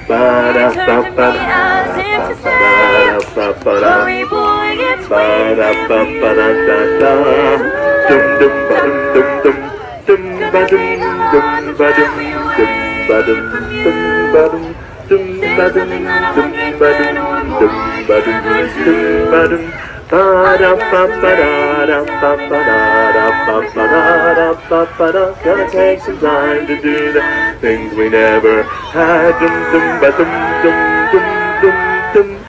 He turned to me as if to say, hurry boy, it's waiting Gonna take some time to do the things we never had.